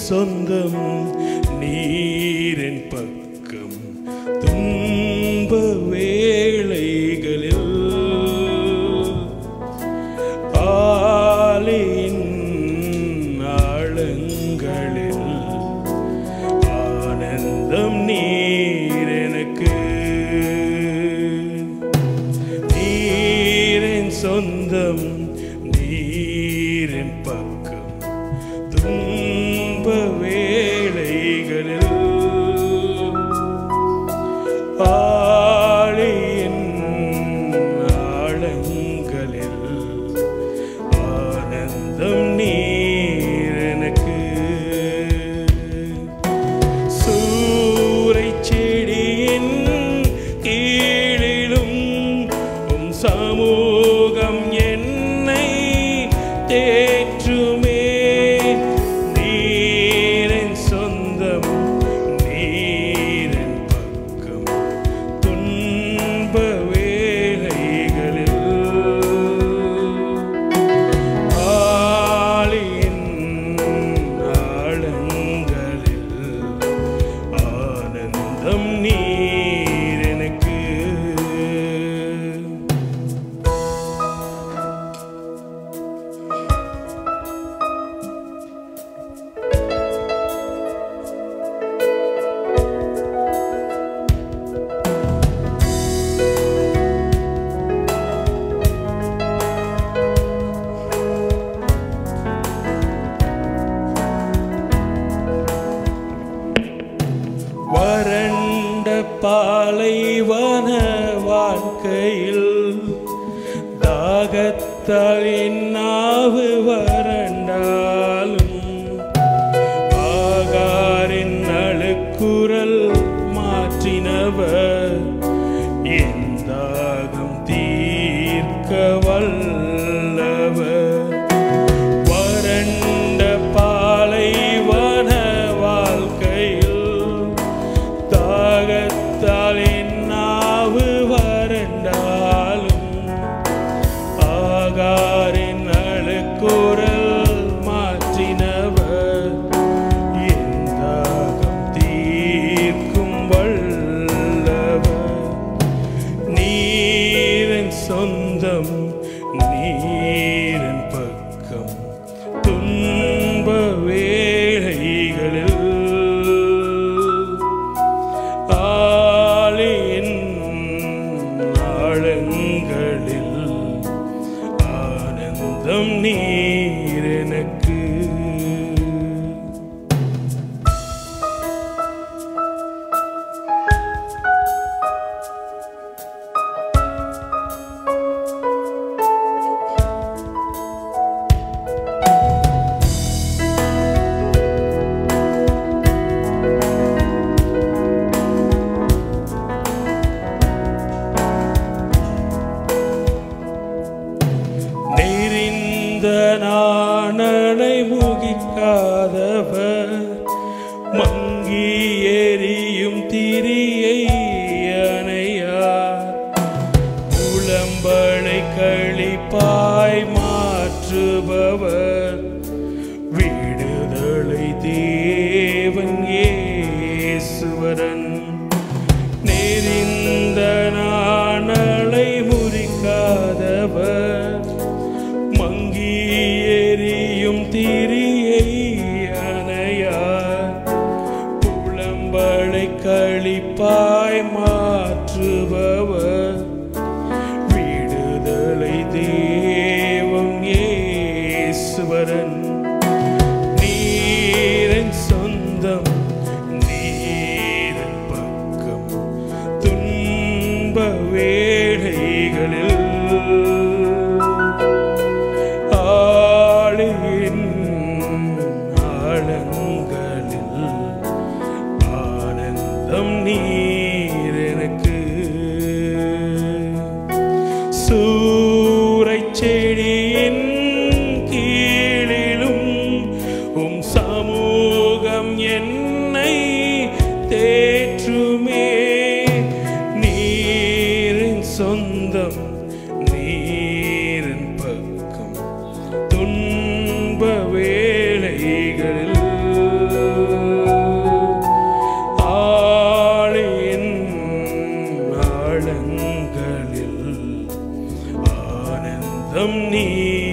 சொந்தம் நீரின் பக்கம் துன்ப வேளைகளில் ஆலின் ஆழங்களில் ஆனந்தம் நீர் எனக்கு நீரின் சொந்தம் நீரின் பக்கம் துன்ப வேளைகளில் ஆழியின் ஆழங்களில் ஆனந்தம் நீர் எனக்கு சூரைச் செடியின் கீழிலும் உம் சமூகம் என்னை தேற்றுமே நீரின் சொந்தம் நீரின் பக்கம் துன்ப வேளைகளில் ஆழியின் ஆழங்களில் ஆனந்தம் நீர் எனக்கு வறண்ட பாலைவன வாழ்க்கையில் தாகத்தால் என் நாவு வறண்டாலும் ஆகாரின் அழுக்குரல் மாற்றினவர் என் தாகம் தீர்க்க வல்லவர் வறண்ட பாலைவன வாழ்க்கையில் தாகத்தால் என் நாவு வறண்டாலும் ஆகாரின் அழுக்குரல் மாற்றினவர் என் தாகம் தீர்க்கும் வல்லவர் நீரின் சொந்தம் நீரின் பக்கம் துன்ப வேளைகளில் ஆழியின் ஆழங்களில் ஆனந்தம் நீர் எனக்கு நாணனை முகிக்காதவர் மங்கி எரியும் திரியை அணையார் புலம்பலை களிப்பாய் மாற்றுபவர் விடுதலை தேவன் இயேசுவரன் நெறிந்த நாணலை முறிக்காதவர் எரியும் திரியை அணையார் புலம்பலை களிப்பாய் மாற்றுபவர் விடுதலை தேவன் இயேசுவரன் நீரின் சொந்தம் நீரின் பக்கம் துன்ப வேளைகளில் ஆழியின் ஆழங்களில் ஆனந்தம் நீர் எனக்கு சூரைச் செடியின் கீழிலும் உம் சமூகம் என்னை தேற்றுமே நீரின் சொந்தம் நீரின் பக்கம் துன்ப வேளைகளில் சொந்தம் நீர்